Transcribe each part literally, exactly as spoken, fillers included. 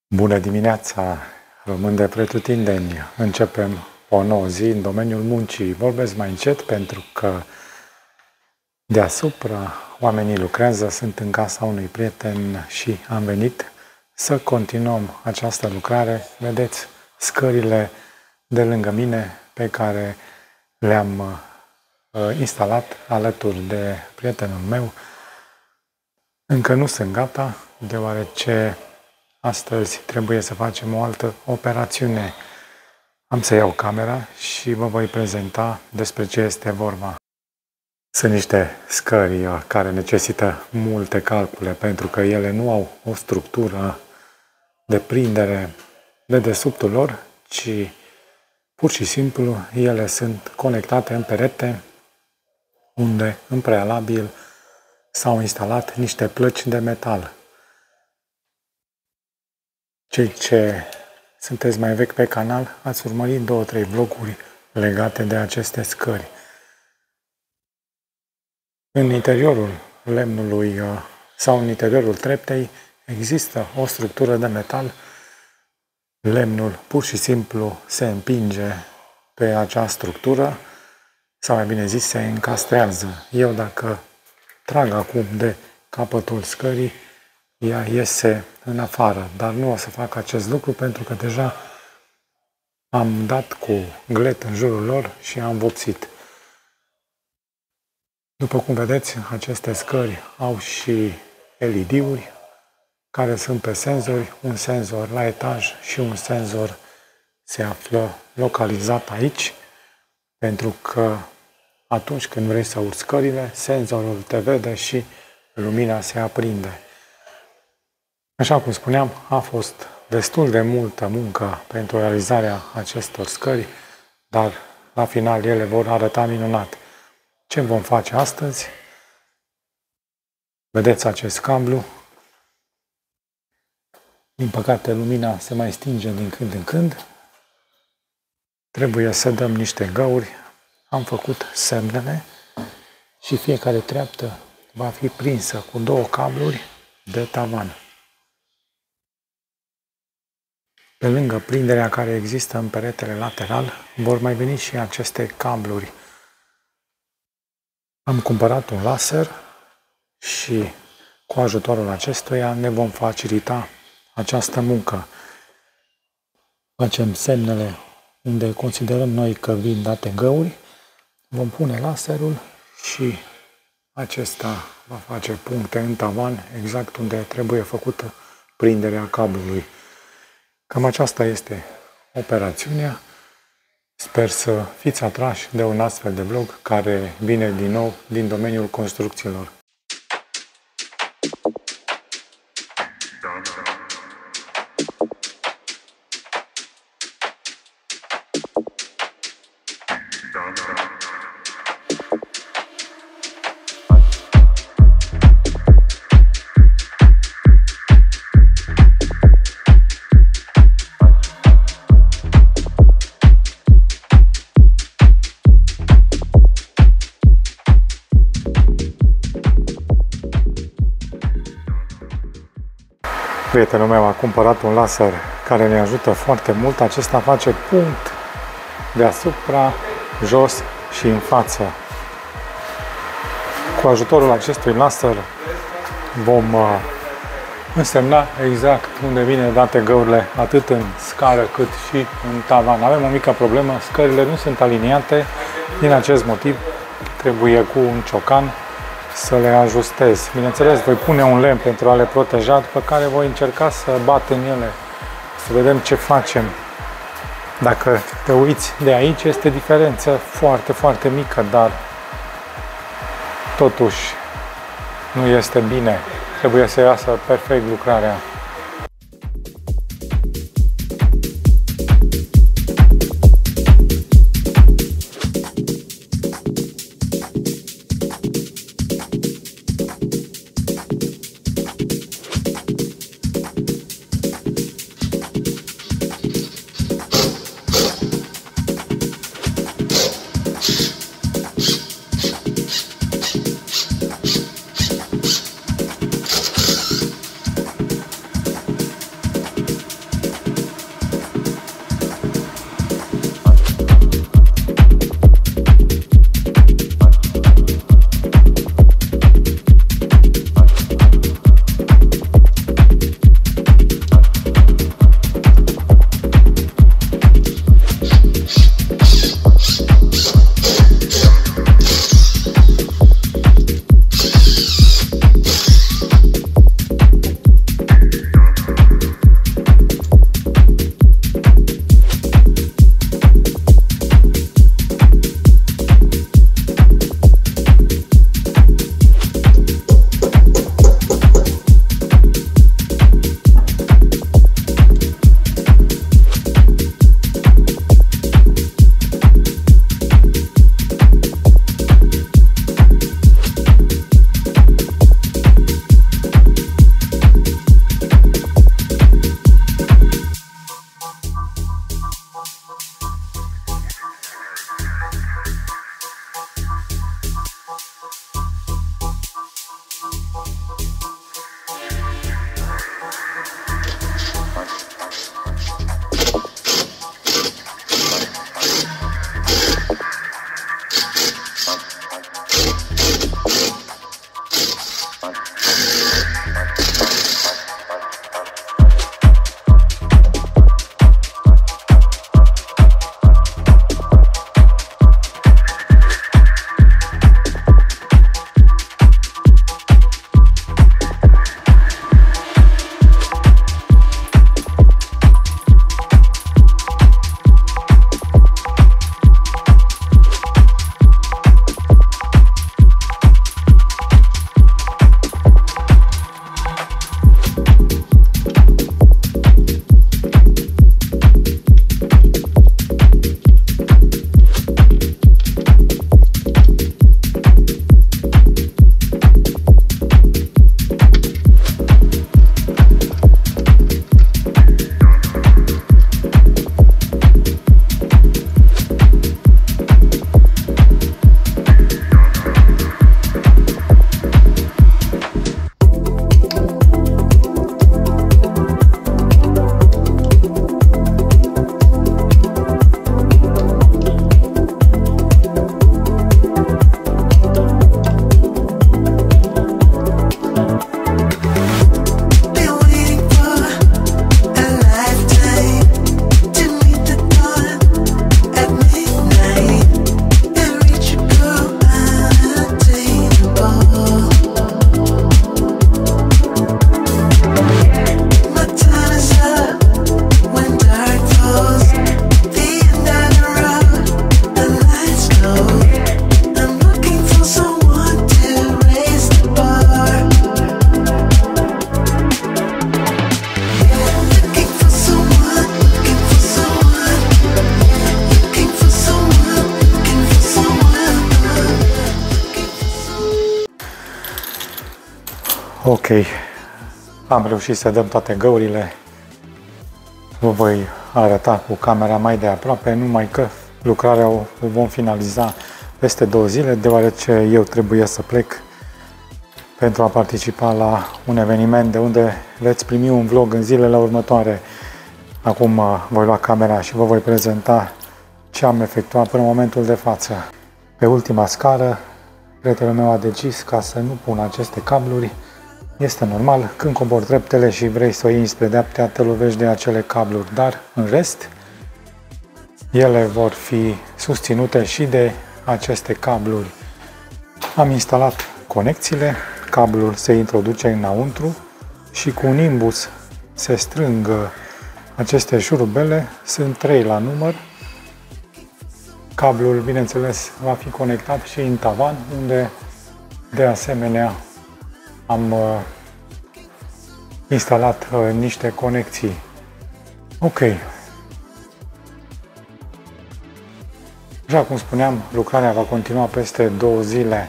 Bună dimineața, români de pretutindeni! Începem o nouă zi în domeniul muncii. Vorbesc mai încet pentru că deasupra oamenii lucrează, sunt în casa unui prieten și am venit să continuăm această lucrare. Vedeți scările de lângă mine pe care le-am uh, instalat alături de prietenul meu. Încă nu sunt gata, deoarece astăzi trebuie să facem o altă operațiune. Am să iau camera și vă voi prezenta despre ce este vorba. Sunt niște scări care necesită multe calcule pentru că ele nu au o structură de prindere de dedesubtul lor, ci pur și simplu ele sunt conectate în perete unde în prealabil s-au instalat niște plăci de metal. Cei ce sunteți mai vechi pe canal, ați urmărit două, trei vloguri legate de aceste scări. În interiorul lemnului sau în interiorul treptei există o structură de metal. Lemnul pur și simplu se împinge pe acea structură, sau mai bine zis, se încastrează. Eu dacă trag acum de capătul scării, ea iese în afară, dar nu o să fac acest lucru pentru că deja am dat cu glet în jurul lor și am vopsit. După cum vedeți, aceste scări au și L E D-uri care sunt pe senzori, un senzor la etaj și un senzor se află localizat aici, pentru că atunci când vrei să urci scările, senzorul te vede și lumina se aprinde. Așa cum spuneam, a fost destul de multă muncă pentru realizarea acestor scări, dar la final ele vor arăta minunat. Ce vom face astăzi? Vedeți acest cablu. Din păcate, lumina se mai stinge din când în când. Trebuie să dăm niște găuri. Am făcut semnele și fiecare treaptă va fi prinsă cu două cabluri de tavan. Pe lângă prinderea care există în peretele lateral, vor mai veni și aceste cabluri. Am cumpărat un laser și cu ajutorul acestuia ne vom facilita această muncă. Facem semnele unde considerăm noi că vin date găuri, vom pune laserul și acesta va face puncte în tavan exact unde trebuie făcută prinderea cablului. Cam aceasta este operațiunea. Sper să fiți atrași de un astfel de vlog care vine din nou din domeniul construcțiilor. Prietenul meu a cumpărat un laser care ne ajută foarte mult. Acesta face punct deasupra, jos și în față. Cu ajutorul acestui laser vom însemna exact unde vine date găurile, atât în scară cât și în tavan. Avem o mică problemă, scările nu sunt aliniate, din acest motiv trebuie cu un ciocan să le ajustez. Bineînțeles, voi pune un lemn pentru a le proteja, după care voi încerca să bat în ele, să vedem ce facem. Dacă te uiți de aici, este diferență foarte, foarte mică, dar totuși nu este bine. Trebuie să iasă perfect lucrarea. Ok, am reușit să dăm toate găurile. Vă voi arăta cu camera mai de aproape, numai că lucrarea o vom finaliza peste două zile, deoarece eu trebuie să plec pentru a participa la un eveniment de unde veți primi un vlog în zilele următoare. Acum voi lua camera și vă voi prezenta ce am efectuat până în momentul de față. Pe ultima scară, prietenul meu a decis ca să nu pun aceste cabluri. Este normal, când cobori treptele și vrei să o iei spre dreapta, te lovești de acele cabluri, dar în rest, ele vor fi susținute și de aceste cabluri. Am instalat conecțiile, cablul se introduce înăuntru și cu un imbus se strâng aceste șurubele, sunt trei la număr. Cablul, bineînțeles, va fi conectat și în tavan, unde de asemenea am uh, instalat uh, niște conexii. Ok. Așa cum spuneam, lucrarea va continua peste două zile.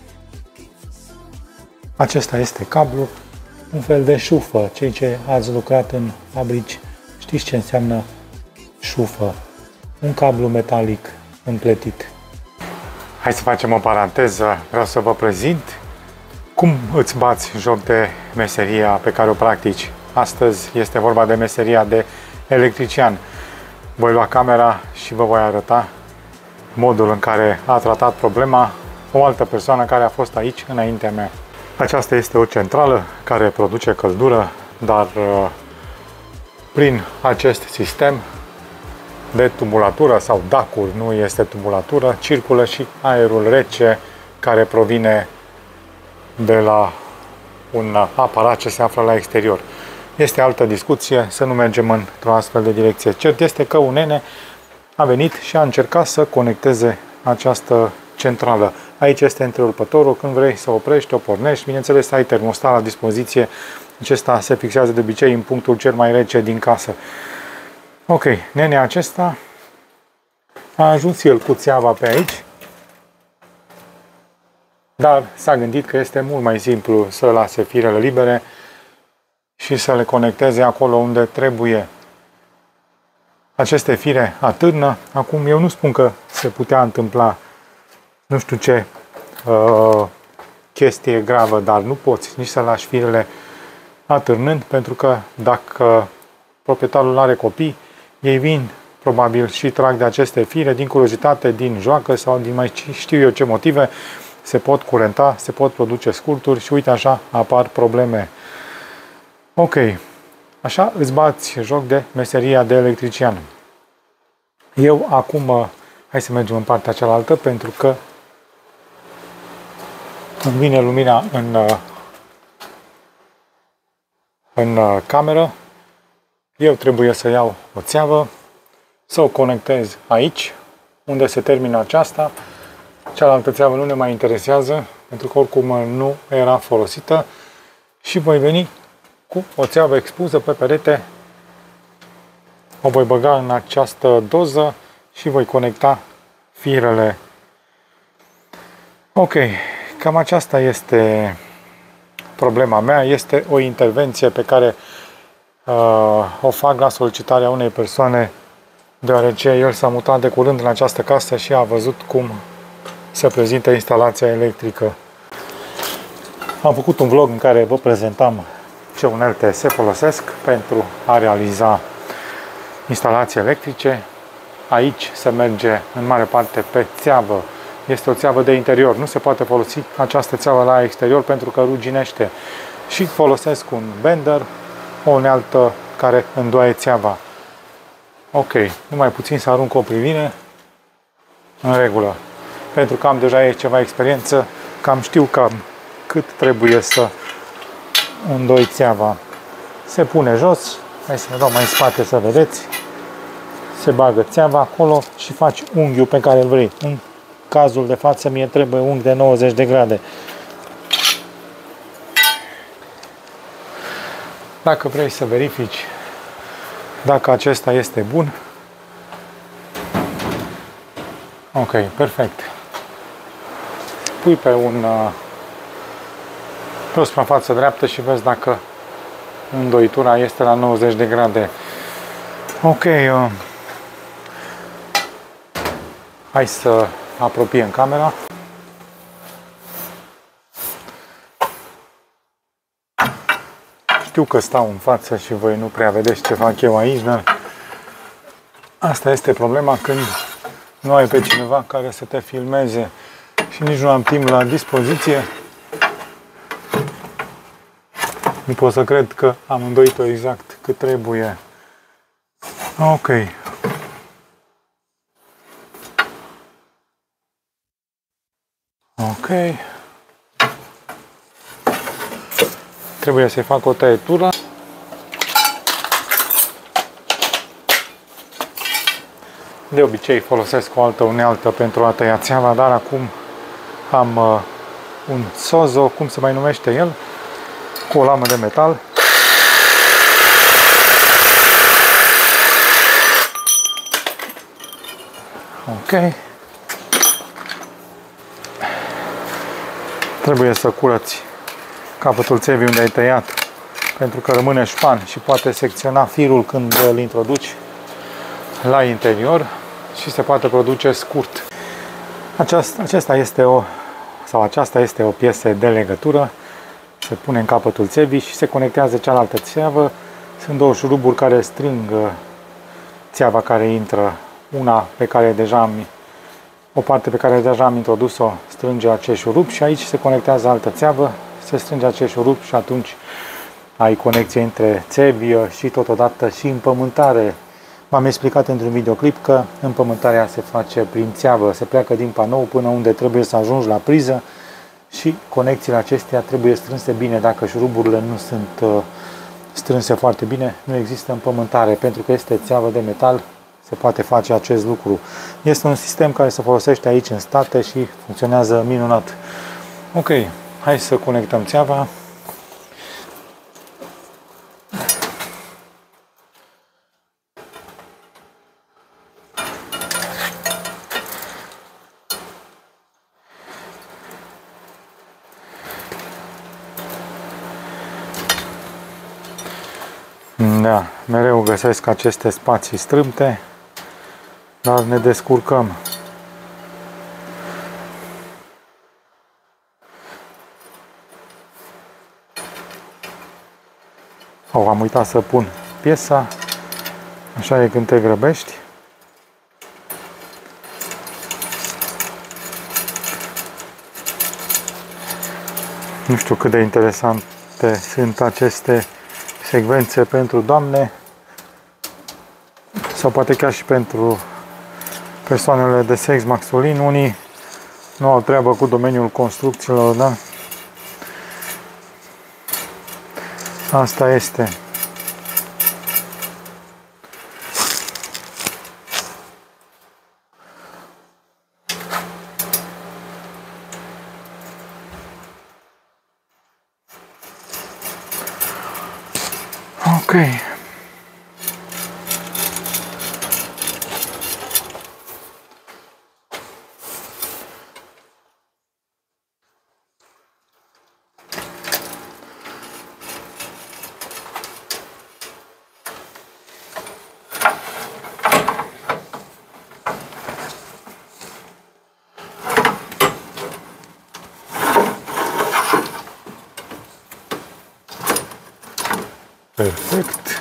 Acesta este cablu, un fel de șufă. Cei ce ați lucrat în fabrici știți ce înseamnă șufă. Un cablu metalic împletit. Hai să facem o paranteză. Vreau să vă prezint cum îți bați joc de meseria pe care o practici. Astăzi este vorba de meseria de electrician. Voi lua camera și vă voi arăta modul în care a tratat problema o altă persoană care a fost aici înaintea mea. Aceasta este o centrală care produce căldură, dar prin acest sistem de tubulatură sau dacuri, nu este tubulatură, circulă și aerul rece care provine de la un aparat ce se află la exterior. Este altă discuție, să nu mergem într-o astfel de direcție. Cert este că un nene a venit și a încercat să conecteze această centrală. Aici este întrerupătorul, când vrei să oprești, o pornești, bineînțeles ai termostat la dispoziție. Acesta se fixează de obicei în punctul cel mai rece din casă. Ok, nenea acesta a ajuns el cu țeava pe aici, dar s-a gândit că este mult mai simplu să lase firele libere și să le conecteze acolo unde trebuie. Aceste fire atârnă. Acum eu nu spun că se putea întâmpla nu știu ce uh, chestie gravă, dar nu poți nici să lași firele atârnând, pentru că dacă proprietarul are copii, ei vin probabil și trag de aceste fire din curiozitate, din joacă sau din mai știu eu ce motive, se pot curenta, se pot produce scurturi și uite așa apar probleme. Ok, așa îți bați joc de meseria de electrician. Eu acum, hai să mergem în partea cealaltă, pentru că îmi vine lumina în, în cameră. Eu trebuie să iau o țeavă, să o conectez aici, unde se termină aceasta. Cealaltă țeavă nu ne mai interesează, pentru că oricum nu era folosită. Și voi veni cu o țeavă expusă pe perete. O voi băga în această doză și voi conecta firele. Ok, cam aceasta este problema mea. Este o intervenție pe care uh, o fac la solicitarea unei persoane, deoarece el s-a mutat de curând în această casă și a văzut cum se prezintă instalația electrică. Am făcut un vlog în care vă prezentam ce unelte se folosesc pentru a realiza instalații electrice. Aici se merge în mare parte pe țeavă. Este o țeavă de interior. Nu se poate folosi această țeavă la exterior pentru că ruginește. Și folosesc un bender, o unealtă care îndoaie țeava. Ok, numai puțin să arunc o privire. În regulă. Pentru că am deja ceva experiență, cam știu cam cât trebuie să îndoi țeava. Se pune jos. Hai să ne dau mai în spate să vedeți. Se bagă țeava acolo și faci unghiul pe care îl vrei. În cazul de față mie trebuie unghi de nouăzeci de grade. Dacă vrei să verifici dacă acesta este bun. Ok, perfect. Pui pe un pe o suprafață dreaptă și vezi dacă îndoitura este la nouăzeci de grade. Ok, uh, hai să apropiem camera. Știu că stau în față și voi nu prea vedeți ce fac eu aici, dar asta este problema când nu ai pe cineva care să te filmeze și nici nu am timp la dispoziție. Nu pot să cred că am îndoit-o exact cât trebuie. Ok. Ok. Trebuie să-i fac o tăietură. De obicei folosesc o altă unealtă pentru a tăia țeava, dar acum am uh, un sozo, cum se mai numește el, cu o lamă de metal. Ok. Trebuie să curăți capătul țevii unde ai tăiat, pentru că rămâne șpan și poate secționa firul când îl introduci la interior și se poate produce scurt. Aceasta, acesta este o, sau aceasta este o piesă de legătură. Se pune în capătul țevii și se conectează cealaltă țeavă. Sunt două șuruburi care strâng țeava care intră. Una pe care deja am, o parte pe care deja am introdus-o strânge acest șurub și aici se conectează altă țeavă, se strânge acest șurub și atunci ai conexie între țevi și totodată și împământare. V-am explicat într-un videoclip că împământarea se face prin țeavă, se pleacă din panou până unde trebuie să ajungi la priză și conexiile acestea trebuie strânse bine. Dacă șuruburile nu sunt strânse foarte bine, nu există împământare. Pentru că este țeavă de metal, se poate face acest lucru. Este un sistem care se folosește aici în state și funcționează minunat. Ok, hai să conectăm țeava. Da, mereu găsesc aceste spații strâmte, dar ne descurcăm. Oh, am uitat să pun piesa, așa e când te grăbești. Nu știu cât de interesante sunt aceste secvențe pentru doamne sau poate chiar și pentru persoanele de sex masculin. Unii nu au treabă cu domeniul construcțiilor, da? Asta este. Ok. Perfect.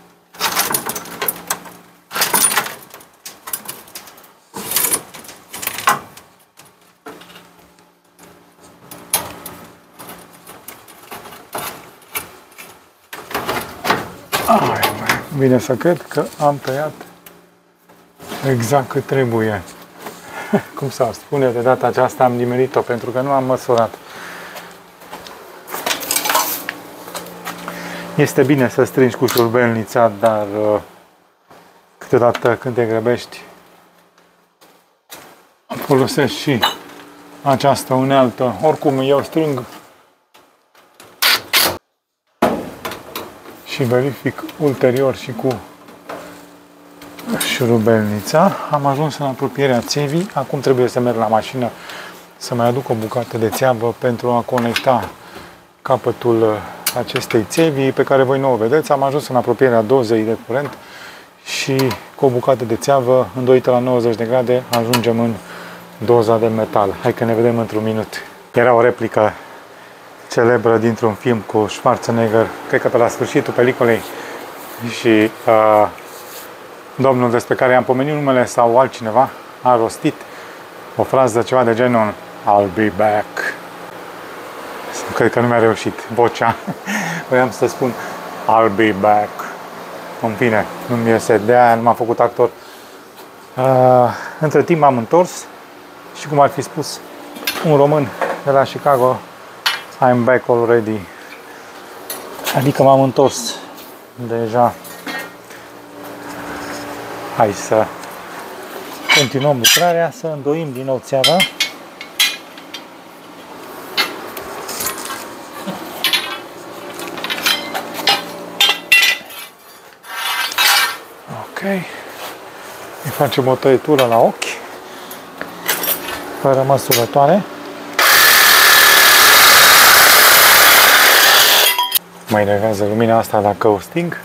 Ai, bine să cred că am tăiat exact cât trebuie. Cum să spune, de data aceasta am nimerit-o pentru că nu am măsurat. Este bine să strângi cu șurubelnița, dar uh, câteodată când te grăbești folosești și această unealtă. Oricum eu strâng și verific ulterior și cu șurubelnița. Am ajuns în apropierea țevii. Acum trebuie să merg la mașină să mai aduc o bucată de țeavă pentru a conecta capătul acestei țevi pe care voi nu o vedeți. Am ajuns în apropierea dozei de curent și cu o bucată de țeavă îndoită la nouăzeci de grade ajungem în doza de metal. Hai că ne vedem într-un minut. Era o replică celebră dintr-un film cu Schwarzenegger, cred că pe la sfârșitul peliculei, și uh, domnul despre care i-am pomenit numele sau altcineva a rostit o frază ceva de genul I'll be back. Cred că nu mi-a reușit vocea. Voiam să spun I'll be back. În fine, nu-mi iese, de aia nu m-am făcut actor. Uh, între timp m-am întors și, cum ar fi spus un român de la Chicago, I'm back already. Adică m-am întors deja. Hai să continuăm lucrarea, să îndoim din nou țeava. Ok. Îi facem o tăietură la ochi, fără măsurătoare. Mai enervează lumina asta dacă o sting.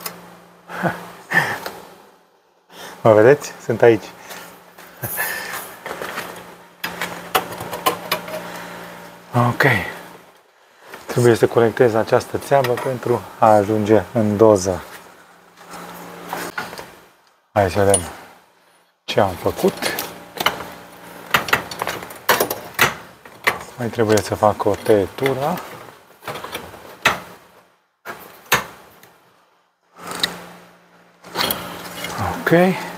Mă vedeți? Sunt aici. Ok. Trebuie să corectez această țeavă pentru a ajunge în doză. Hai să vedem ce am făcut. Mai trebuie să fac o tăietură. Ok.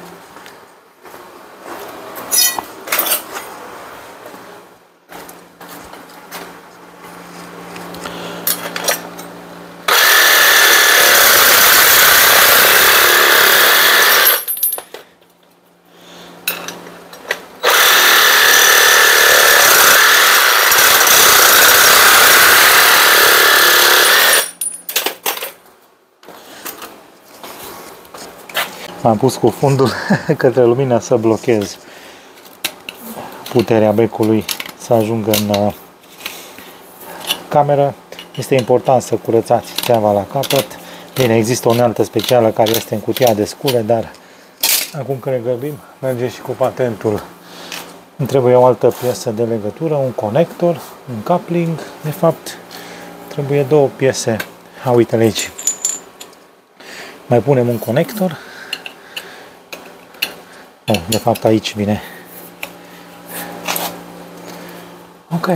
Am pus cu fundul către lumină să blochez puterea becului să ajungă în cameră. Este important să curățați țeava la capăt. Bine, există o unealtă specială care este în cutia de scule, dar acum că ne grăbim, merge și cu patentul. Îmi trebuie o altă piesă de legătură, un conector, un coupling. De fapt, trebuie două piese. A, uite-le aici. Mai punem un conector. Oh, de fapt aici vine. Ok.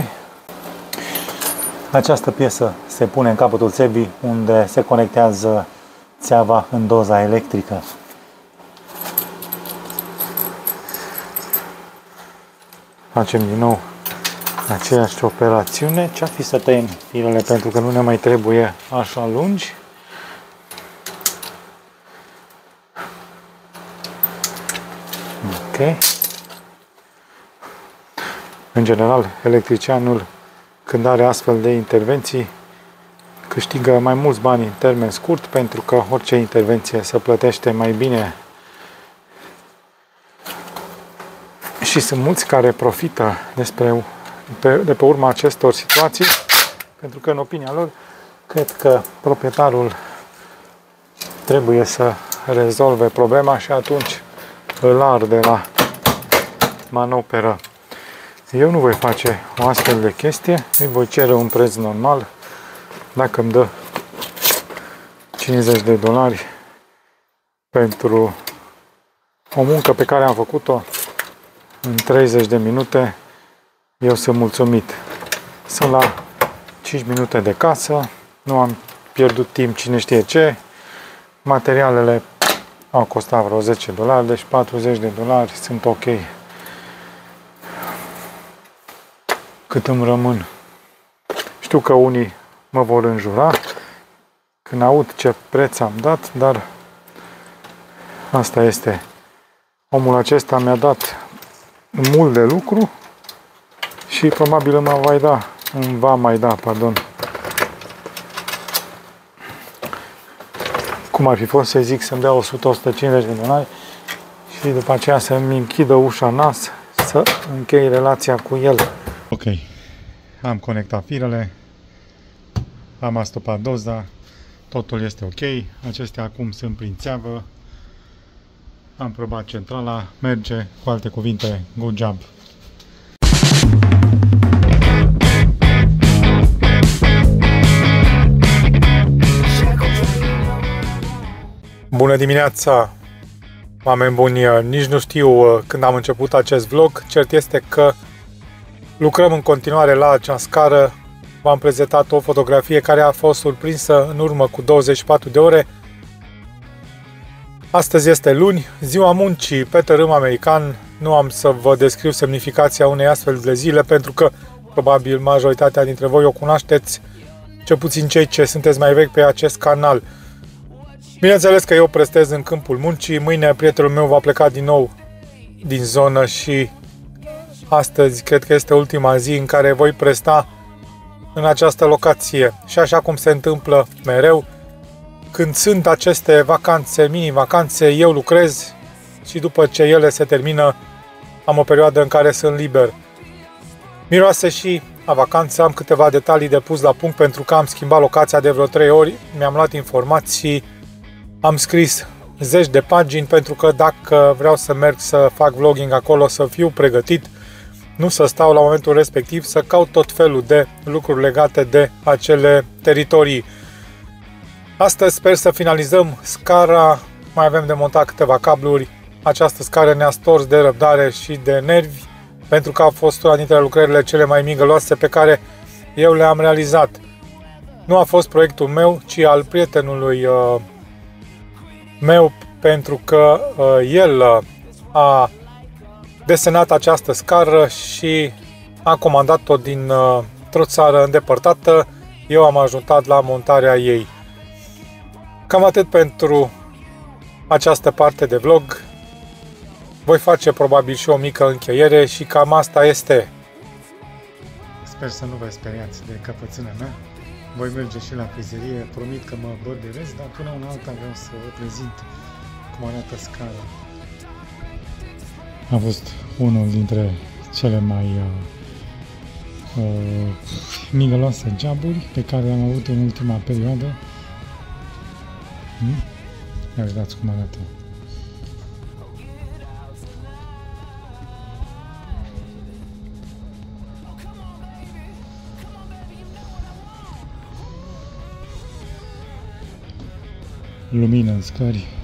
Această piesă se pune în capătul țevii unde se conectează țeava în doza electrică. Facem din nou aceeași operațiune. Ce-ar fi să tăiem firele pentru că nu ne mai trebuie așa lungi. Ok. În general, electricianul, când are astfel de intervenții, câștigă mai mulți bani în termen scurt, pentru că orice intervenție se plătește mai bine. Și sunt mulți care profită despre, pe, de pe urma acestor situații, pentru că, în opinia lor, cred că proprietarul trebuie să rezolve problema și atunci îl arde la manoperă. Eu nu voi face o astfel de chestie, îi voi cere un preț normal. Dacă îmi dă cincizeci de dolari pentru o muncă pe care am făcut-o în treizeci de minute, eu sunt mulțumit. Sunt la cinci minute de casă, nu am pierdut timp cine știe ce, materialele au costat vreo zece dolari, deci patruzeci de dolari sunt ok. Cât îmi rămân. Știu că unii mă vor înjura când aud ce preț am dat, dar asta este. Omul acesta mi-a dat mult de lucru și probabil îmi va da, îmi va mai da, pardon. Cum ar fi fost să zic să-mi dea o sută - o sută cincizeci de dolari și după aceea să-mi închidă ușa în nas, să închei relația cu el. Ok, am conectat firele, am astopat doza, totul este ok. Acestea acum sunt prin țeavă. Am probat centrala, merge, cu alte cuvinte, good job. Bună dimineața, oameni buni! Nici nu știu când am început acest vlog. Cert este că lucrăm în continuare la acea scară. V-am prezentat o fotografie care a fost surprinsă în urmă cu douăzeci și patru de ore. Astăzi este luni, ziua muncii pe tărâm american. Nu am să vă descriu semnificația unei astfel de zile, pentru că probabil majoritatea dintre voi o cunoașteți, cel puțin cei ce sunteți mai vechi pe acest canal. Bineînțeles că eu prestez în câmpul muncii. Mâine prietenul meu va pleca din nou din zonă și astăzi cred că este ultima zi în care voi presta în această locație. Și așa cum se întâmplă mereu, când sunt aceste vacanțe, mini-vacanțe, eu lucrez și după ce ele se termină, am o perioadă în care sunt liber. Miroase și a vacanță, am câteva detalii de pus la punct pentru că am schimbat locația de vreo trei ori, mi-am luat informații, am scris zeci de pagini pentru că dacă vreau să merg să fac vlogging acolo, să fiu pregătit, nu să stau la momentul respectiv să caut tot felul de lucruri legate de acele teritorii. Astăzi sper să finalizăm scara, mai avem de montat câteva cabluri. Această scară ne-a stors de răbdare și de nervi, pentru că a fost una dintre lucrările cele mai migăloase pe care eu le-am realizat. Nu a fost proiectul meu, ci al prietenului uh, meu, pentru că uh, el uh, a desenat această scară și a comandat-o din uh, o țară îndepărtată. Eu am ajutat la montarea ei. Cam atât pentru această parte de vlog. Voi face probabil și o mică încheiere și cam asta este. Sper să nu vă speriați de căpățâna mea. Voi merge și la frizerie, promit că mă borderez, dar până una alta vreau să vă prezint cum arată scara. A fost unul dintre cele mai uh, uh, migăloase joburi pe care le-am avut în ultima perioadă. Hmm? Ia uitați cum arată. Lumină în scări.